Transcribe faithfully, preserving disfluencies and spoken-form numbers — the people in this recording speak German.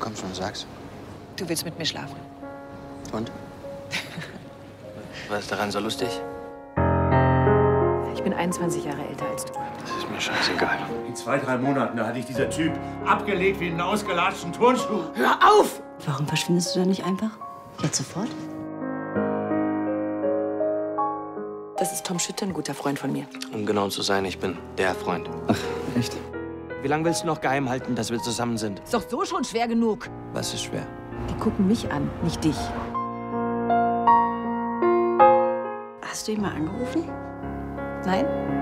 Komm schon, sag's. Du willst mit mir schlafen. Und? Was ist daran so lustig? Ich bin einundzwanzig Jahre älter als du. Das ist mir scheißegal. In zwei, drei Monaten, da hatte ich dieser Typ abgelegt wie einen ausgelatschten Turnschuh. Hör auf! Warum verschwindest du da nicht einfach? Jetzt sofort? Das ist Tom Schütte, ein guter Freund von mir. Um genau zu sein, ich bin der Freund. Ach, echt? Wie lange willst du noch geheim halten, dass wir zusammen sind? Ist doch so schon schwer genug. Was ist schwer? Die gucken mich an, nicht dich. Hast du ihn mal angerufen? Nein?